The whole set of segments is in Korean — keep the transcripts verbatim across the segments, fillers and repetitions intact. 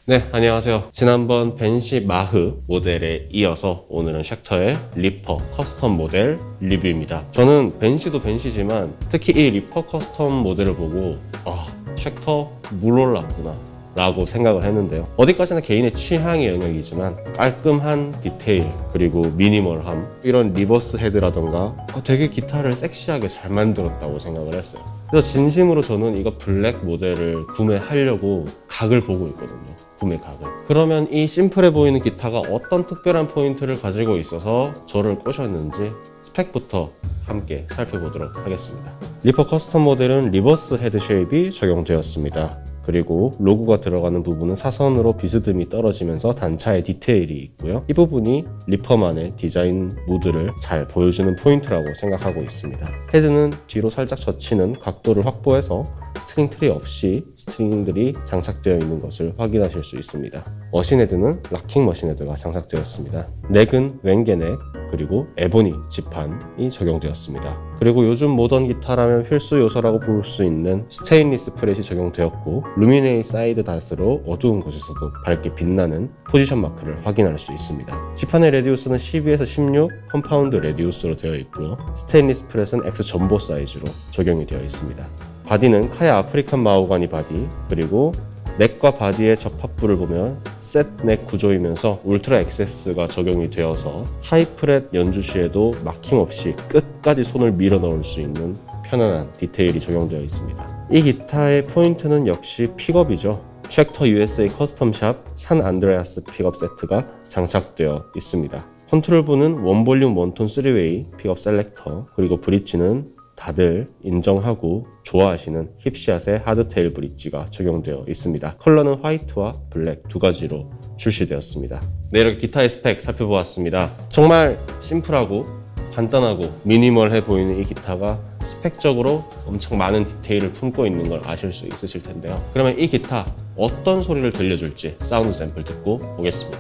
네, 안녕하세요. 지난번 벤시 마흐 모델에 이어서 오늘은 쉑터의 리퍼 커스텀 모델 리뷰입니다. 저는 벤시도 벤시지만 특히 이 리퍼 커스텀 모델을 보고 아, 쉑터 물 올랐구나 라고 생각을 했는데요. 어디까지나 개인의 취향의 영역이지만 깔끔한 디테일 그리고 미니멀함, 이런 리버스 헤드라던가 되게 기타를 섹시하게 잘 만들었다고 생각을 했어요. 그래서 진심으로 저는 이거 블랙 모델을 구매하려고 각을 보고 있거든요. 구매 각을. 그러면 이 심플해 보이는 기타가 어떤 특별한 포인트를 가지고 있어서 저를 꼬셨는지 스펙부터 함께 살펴보도록 하겠습니다. 리퍼 커스텀 모델은 리버스 헤드 쉐입이 적용되었습니다. 그리고 로고가 들어가는 부분은 사선으로 비스듬히 떨어지면서 단차의 디테일이 있고요. 이 부분이 리퍼만의 디자인 무드를 잘 보여주는 포인트라고 생각하고 있습니다. 헤드는 뒤로 살짝 젖히는 각도를 확보해서 스트링 트리 없이 스트링들이 장착되어 있는 것을 확인하실 수 있습니다. 머신 헤드는 락킹 머신 헤드가 장착되었습니다. 넥은 웽게넥 그리고 에보니 지판이 적용되었습니다. 그리고 요즘 모던 기타라면 필수 요소라고 볼 수 있는 스테인리스 프렛이 적용되었고, 루미네이 사이드 닷으로 어두운 곳에서도 밝게 빛나는 포지션 마크를 확인할 수 있습니다. 지판의 레디우스는 십이에서 십육 컴파운드 레디우스로 되어 있고요. 스테인리스 프렛은 X 전보 사이즈로 적용이 되어 있습니다. 바디는 카야 아프리칸 마호가니 바디, 그리고 넥과 바디의 접합부를 보면 셋 넥 구조이면서 울트라 액세스가 적용이 되어서 하이 프렛 연주 시에도 마킹 없이 끝까지 손을 밀어 넣을 수 있는 편안한 디테일이 적용되어 있습니다. 이 기타의 포인트는 역시 픽업이죠. 쉑터 유에스에이 커스텀샵 산 안드레아스 픽업 세트가 장착되어 있습니다. 컨트롤부는 원볼륨 원톤 쓰리 웨이 픽업 셀렉터, 그리고 브릿지는 다들 인정하고 좋아하시는 힙샷의 하드테일 브릿지가 적용되어 있습니다. 컬러는 화이트와 블랙 두 가지로 출시되었습니다. 네, 이렇게 기타의 스펙 살펴보았습니다. 정말 심플하고 간단하고 미니멀해 보이는 이 기타가 스펙적으로 엄청 많은 디테일을 품고 있는 걸 아실 수 있으실 텐데요. 그러면 이 기타 어떤 소리를 들려줄지 사운드 샘플 듣고 오겠습니다.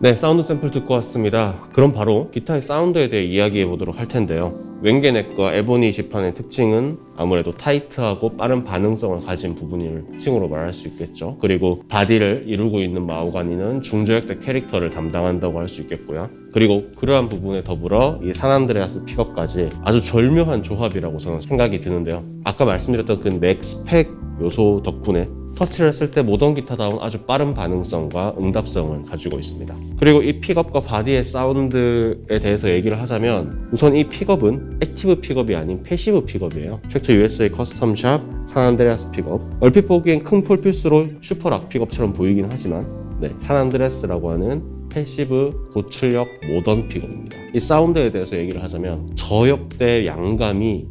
네, 사운드 샘플 듣고 왔습니다. 그럼 바로 기타의 사운드에 대해 이야기해 보도록 할 텐데요. 웸게넥과 에보니 지판의 특징은 아무래도 타이트하고 빠른 반응성을 가진 부분을 특징으로 말할 수 있겠죠. 그리고 바디를 이루고 있는 마호가니는 중저역대 캐릭터를 담당한다고 할 수 있겠고요. 그리고 그러한 부분에 더불어 이 산안드레아스 픽업까지 아주 절묘한 조합이라고 저는 생각이 드는데요. 아까 말씀드렸던 그 넥 스펙 요소 덕분에 터치를 했을 때 모던 기타다운 아주 빠른 반응성과 응답성을 가지고 있습니다. 그리고 이 픽업과 바디의 사운드에 대해서 얘기를 하자면 우선 이 픽업은 액티브 픽업이 아닌 패시브 픽업이에요. 쉑처 유에스에이 커스텀샵 산안드레아스 픽업. 얼핏 보기엔 큰 폴피스로 슈퍼 락 픽업처럼 보이긴 하지만 네, 산안드레아스라고 하는 패시브 고출력 모던 픽업입니다. 이 사운드에 대해서 얘기를 하자면 저역대 양감이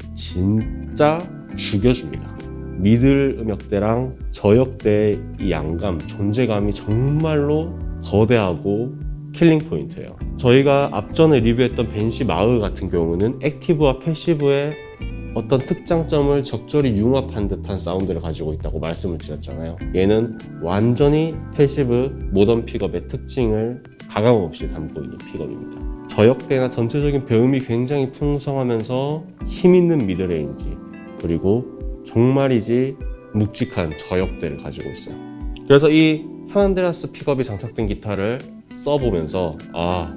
진짜 죽여줍니다. 미들 음역대랑 저역대의 이 양감, 존재감이 정말로 거대하고 킬링 포인트예요. 저희가 앞전에 리뷰했던 벤시 마흐 같은 경우는 액티브와 패시브의 어떤 특장점을 적절히 융합한 듯한 사운드를 가지고 있다고 말씀을 드렸잖아요. 얘는 완전히 패시브 모던 픽업의 특징을 가감없이 담고 있는 픽업입니다. 저역대나 전체적인 배음이 굉장히 풍성하면서 힘있는 미드레인지, 그리고 정말이지 묵직한 저역대를 가지고 있어요. 그래서 이 산안드레아스 픽업이 장착된 기타를 써보면서 아,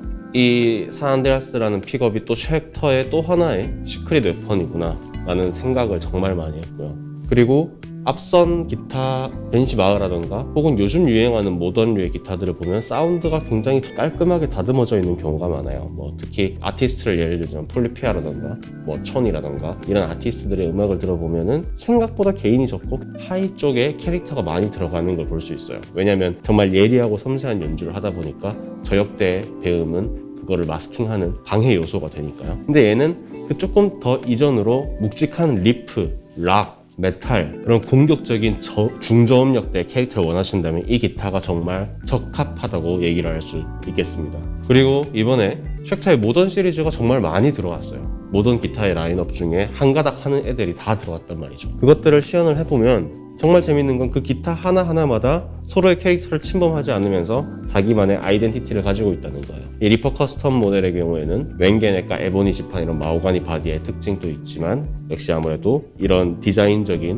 이 산안드레아스라는 픽업이 또 쉑터의 또 하나의 시크릿 웨펀이구나 라는 생각을 정말 많이 했고요. 그리고 앞선 기타 벤시 마흐라던가 혹은 요즘 유행하는 모던류의 기타들을 보면 사운드가 굉장히 깔끔하게 다듬어져 있는 경우가 많아요. 뭐 특히 아티스트를 예를 들자면 폴리피아라던가 뭐 촌이라던가 이런 아티스트들의 음악을 들어보면은 생각보다 개인이 적고 하이 쪽에 캐릭터가 많이 들어가는 걸 볼 수 있어요. 왜냐면 정말 예리하고 섬세한 연주를 하다 보니까 저역대의 배음은 그거를 마스킹하는 방해 요소가 되니까요. 근데 얘는 그 조금 더 이전으로 묵직한 리프, 락, 메탈, 그런 공격적인 저, 중저음역대 캐릭터를 원하신다면 이 기타가 정말 적합하다고 얘기를 할 수 있겠습니다. 그리고 이번에 쉑터의 모던 시리즈가 정말 많이 들어왔어요. 모던 기타의 라인업 중에 한 가닥 하는 애들이 다 들어왔단 말이죠. 그것들을 시연을 해보면 정말 재밌는 건 그 기타 하나하나마다 서로의 캐릭터를 침범하지 않으면서 자기만의 아이덴티티를 가지고 있다는 거예요. 이 리퍼 커스텀 모델의 경우에는 웸게넥과 에보니 지판 이런 마호가니 바디의 특징도 있지만 역시 아무래도 이런 디자인적인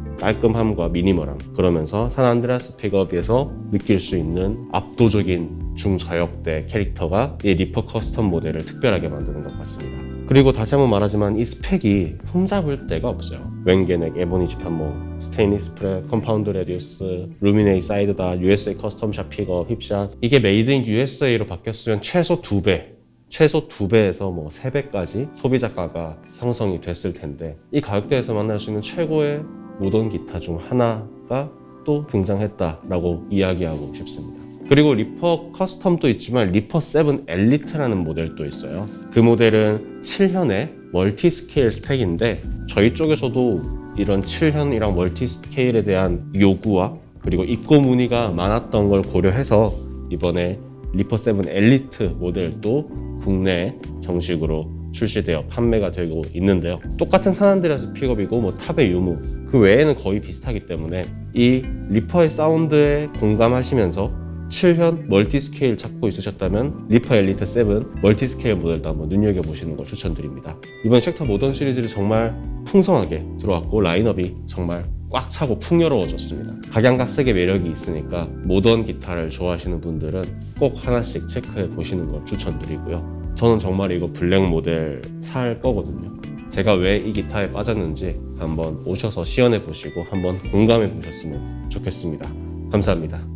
깔끔함과 미니멀함, 그러면서 산안드레아스 픽업에서 느낄 수 있는 압도적인 중저역대 캐릭터가 이 리퍼 커스텀 모델을 특별하게 만드는 것 같습니다. 그리고 다시 한번 말하지만 이 스펙이 흠잡을 데가 없어요. 웸게넥, 에보니 지판, 뭐 스테인리스 프렛, 컴파운드 레디우스, 루미네이 사이드다, 유에스에이 커스텀샵 픽업, 힙샷, 이게 메이드 인 유에스에이로 바뀌었으면 최소 두 배, 최소 두 배에서 뭐 세 배까지 소비자가가 형성이 됐을 텐데 이 가격대에서 만날 수 있는 최고의 모던 기타 중 하나가 또 등장했다라고 이야기하고 싶습니다. 그리고 리퍼 커스텀도 있지만 리퍼 세븐 엘리트라는 모델도 있어요. 그 모델은 칠 현의 멀티 스케일 스펙인데 저희 쪽에서도 이런 칠 현이랑 멀티 스케일에 대한 요구와 그리고 입고 문의가 많았던 걸 고려해서 이번에 리퍼 세븐 엘리트 모델도 국내에 정식으로 출시되어 판매가 되고 있는데요. 똑같은 산안드레아스 픽업이고 뭐 탑의 유무 그 외에는 거의 비슷하기 때문에 이 리퍼의 사운드에 공감하시면서 칠 현 멀티 스케일 찾고 있으셨다면 리퍼 엘리트 세븐 멀티 스케일 모델도 한번 눈여겨보시는 걸 추천드립니다. 이번 쉑터 모던 시리즈를 정말 풍성하게 들어왔고 라인업이 정말 꽉 차고 풍요로워졌습니다. 각양각색의 매력이 있으니까 모던 기타를 좋아하시는 분들은 꼭 하나씩 체크해 보시는 걸 추천드리고요. 저는 정말 이거 블랙 모델 살 거거든요. 제가 왜 이 기타에 빠졌는지 한번 오셔서 시연해 보시고 한번 공감해 보셨으면 좋겠습니다. 감사합니다.